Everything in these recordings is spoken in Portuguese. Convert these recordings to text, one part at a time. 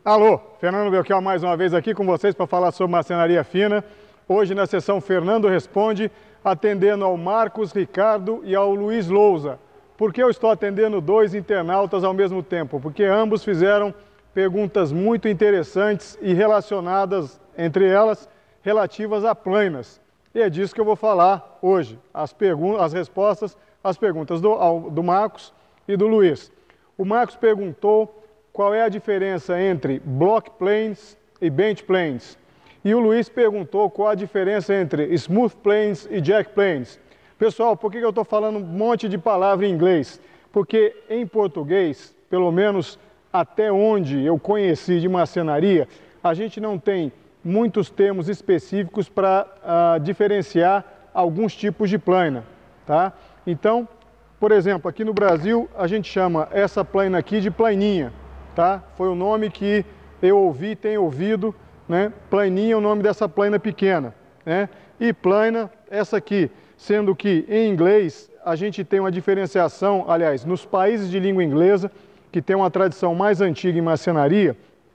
Alô, Fernando Belchior mais uma vez aqui com vocês para falar sobre marcenaria fina. Hoje na sessão Fernando Responde, atendendo ao Marcos Ricardo e ao Luiz Lousa. Por que eu estou atendendo dois internautas ao mesmo tempo? Porque ambos fizeram perguntas muito interessantes e relacionadas, entre elas, relativas a plainas. E é disso que eu vou falar hoje, as respostas às perguntas do Marcos e do Luiz. O Marcos perguntou qual é a diferença entre block planes e bench planes. E o Luiz perguntou qual a diferença entre smooth planes e jack planes. Pessoal, por que eu estou falando um monte de palavra em inglês? Porque em português, pelo menos até onde eu conheci de marcenaria, a gente não tem muitos termos específicos para diferenciar alguns tipos de plaina, tá? Então, por exemplo, aqui no Brasil a gente chama essa plaina aqui de plaininha, tá? Foi o nome que eu ouvi, tenho ouvido, né? Plaininha é o nome dessa plaina pequena, né? E plaina, essa aqui, sendo que em inglês a gente tem uma diferenciação, aliás, nos países de língua inglesa, que tem uma tradição mais antiga em marcenaria,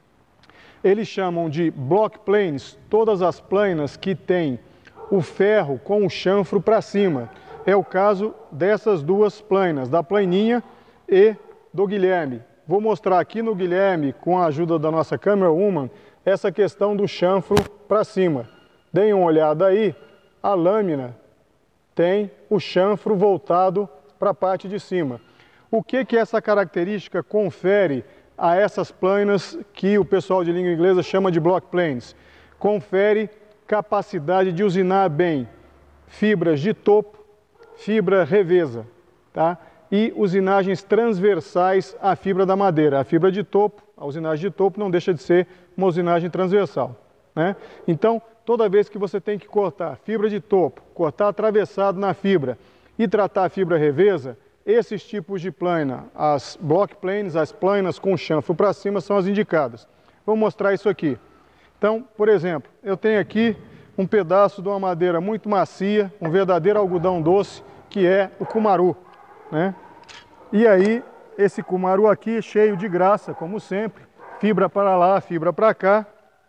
eles chamam de block planes todas as plainas que têm o ferro com o chanfro para cima. É o caso dessas duas plainas, da plaininha e do Guilherme. Vou mostrar aqui no Guilherme, com a ajuda da nossa camera woman, essa questão do chanfro para cima. Deem uma olhada aí, a lâmina tem o chanfro voltado para a parte de cima. O que essa característica confere a essas plainas que o pessoal de língua inglesa chama de block planes? Confere capacidade de usinar bem fibras de topo, fibra revesa, tá? E usinagens transversais à fibra da madeira. A fibra de topo, a usinagem de topo não deixa de ser uma usinagem transversal, né? Então, toda vez que você tem que cortar fibra de topo, cortar atravessado na fibra e tratar a fibra revesa, esses tipos de plaina, as block planes, as plainas com chanfro para cima, são as indicadas. Vou mostrar isso aqui. Então, por exemplo, eu tenho aqui um pedaço de uma madeira muito macia, um verdadeiro algodão doce, que é o cumaru, né? E aí, esse cumaru aqui cheio de graça, como sempre, fibra para lá, fibra para cá,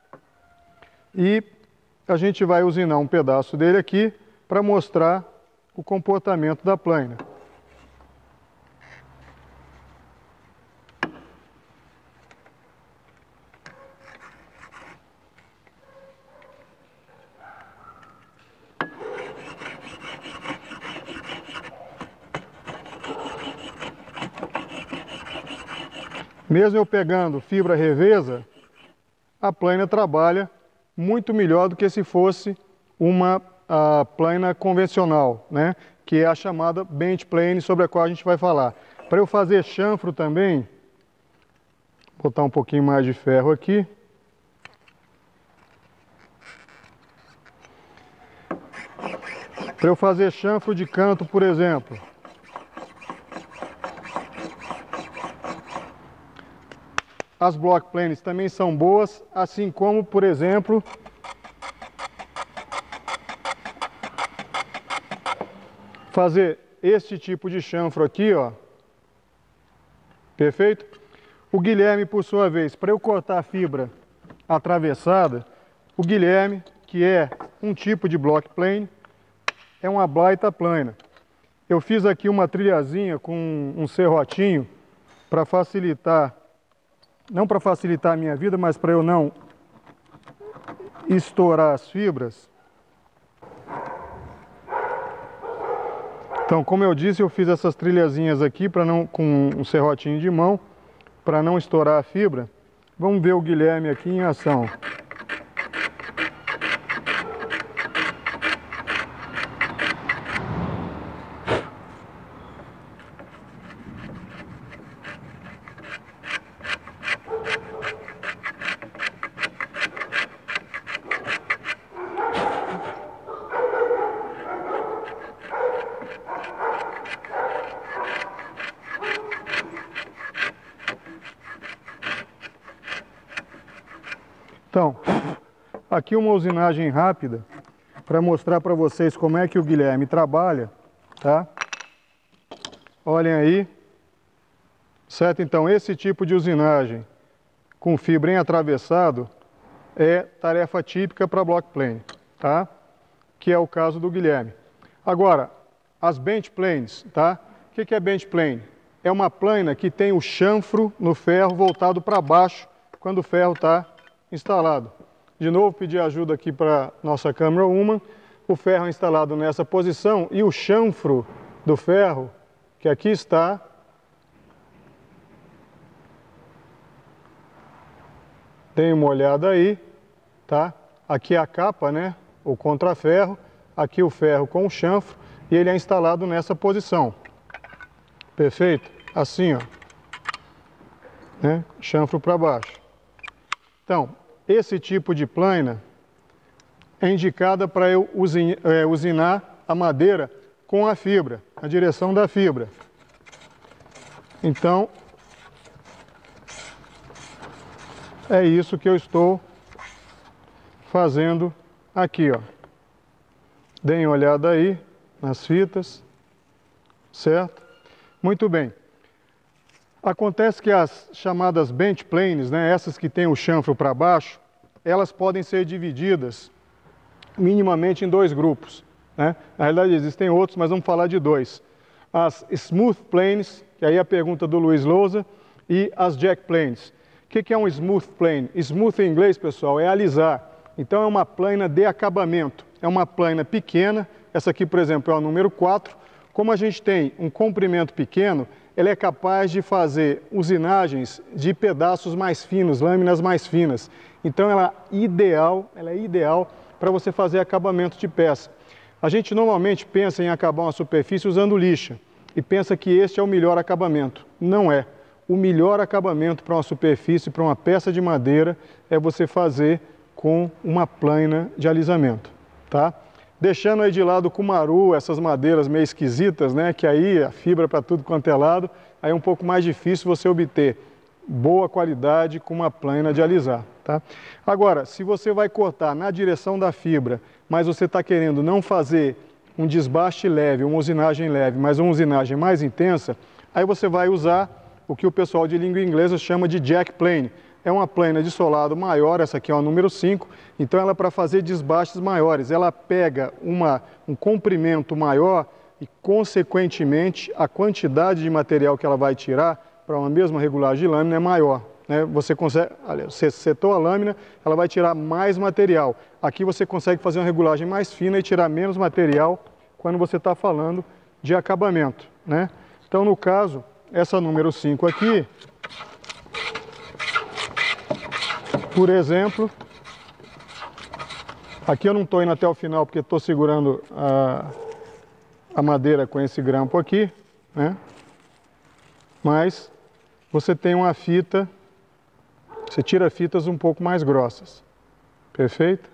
e a gente vai usinar um pedaço dele aqui para mostrar o comportamento da plaina. Mesmo eu pegando fibra revesa, a plaina trabalha muito melhor do que se fosse uma plaina convencional, né? Que é a chamada bench plane, sobre a qual a gente vai falar. Para eu fazer chanfro também, vou botar um pouquinho mais de ferro aqui. Para eu fazer chanfro de canto, por exemplo, as block planes também são boas, assim como, por exemplo, fazer este tipo de chanfro aqui, ó. Perfeito? O Guilherme, por sua vez, para eu cortar a fibra atravessada, o Guilherme, que é um tipo de block plane, é uma blaita plana. Eu fiz aqui uma trilhazinha com um serrotinho para facilitar, não para facilitar a minha vida, mas para eu não estourar as fibras. Então, como eu disse, eu fiz essas trilhazinhas aqui com um serrotinho de mão, para não estourar a fibra. Vamos ver o Guilherme aqui em ação. Então, aqui uma usinagem rápida para mostrar para vocês como é que o Guilherme trabalha, tá? Olhem aí, certo? Então, esse tipo de usinagem com fibra em atravessado é tarefa típica para block plane, tá? Que é o caso do Guilherme. Agora, as bench planes, tá? O que é bench plane? É uma plana que tem o chanfro no ferro voltado para baixo quando o ferro está instalado. De novo, pedir ajuda aqui para nossa câmera Human. O ferro é instalado nessa posição e o chanfro do ferro, que aqui está, deem uma olhada aí, tá? Aqui é a capa, né? O contraferro, aqui o ferro com o chanfro e ele é instalado nessa posição. Perfeito? Assim, ó, né? Chanfro para baixo. Então, esse tipo de plana é indicada para eu usinar a madeira com a fibra, a direção da fibra. Então, é isso que eu estou fazendo aqui, ó. Deem uma olhada aí nas fitas, certo? Muito bem. Acontece que as chamadas bench planes, né, essas que têm o chanfro para baixo, elas podem ser divididas minimamente em dois grupos, né? Na realidade existem outros, mas vamos falar de dois. As smooth planes, que aí é a pergunta do Luiz Lousa, e as jack planes. O que é um smooth plane? Smooth em inglês, pessoal, é alisar. Então é uma plana de acabamento. É uma plana pequena, essa aqui, por exemplo, é o número 4. Como a gente tem um comprimento pequeno, ela é capaz de fazer usinagens de pedaços mais finos, lâminas mais finas. Então ela é ideal para você fazer acabamento de peça. A gente normalmente pensa em acabar uma superfície usando lixa e pensa que este é o melhor acabamento. Não é. O melhor acabamento para uma superfície, para uma peça de madeira, é você fazer com uma plana de alisamento, tá? Deixando aí de lado o cumaru, essas madeiras meio esquisitas, né? Que aí a fibra para tudo quanto é lado, aí é um pouco mais difícil você obter boa qualidade com uma plana de alisar, tá? Agora, se você vai cortar na direção da fibra, mas você está querendo não fazer um desbaste leve, uma usinagem leve, mas uma usinagem mais intensa, aí você vai usar o que o pessoal de língua inglesa chama de jack plane. É uma plana de solado maior, essa aqui é o número 5, então ela é para fazer desbastes maiores. Ela pega um comprimento maior e, consequentemente, a quantidade de material que ela vai tirar para uma mesma regulagem de lâmina é maior, né? Você consegue, você setou a lâmina, ela vai tirar mais material. Aqui você consegue fazer uma regulagem mais fina e tirar menos material quando você está falando de acabamento, né? Então, no caso, essa número 5 aqui, por exemplo, aqui eu não estou indo até o final porque estou segurando a madeira com esse grampo aqui, né? Mas você tem uma fita, você tira fitas um pouco mais grossas, perfeito?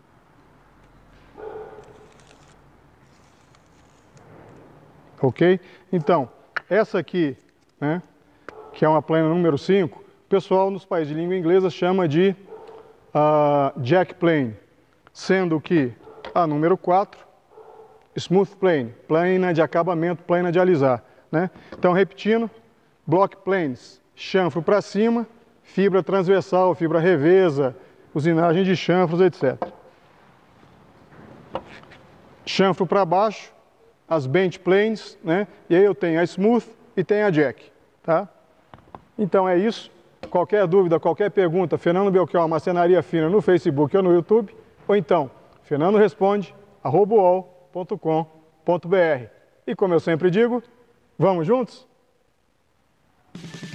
Ok? Então, essa aqui, né, que é uma plana número 5, o pessoal nos países de língua inglesa chama de jack plane, sendo que a número 4, smooth plane, plana de acabamento, plana de alisar, né? Então, repetindo, block planes, chanfro para cima, fibra transversal, fibra revesa, usinagem de chanfros, etc. Chanfro para baixo, as bench planes, né? E aí eu tenho a smooth e tenho a jack, tá? Então é isso. Qualquer dúvida, qualquer pergunta, Fernando Belchior, Marcenaria Fina no Facebook ou no YouTube, ou então, fernandoresponde@uol.com.br. E como eu sempre digo, vamos juntos?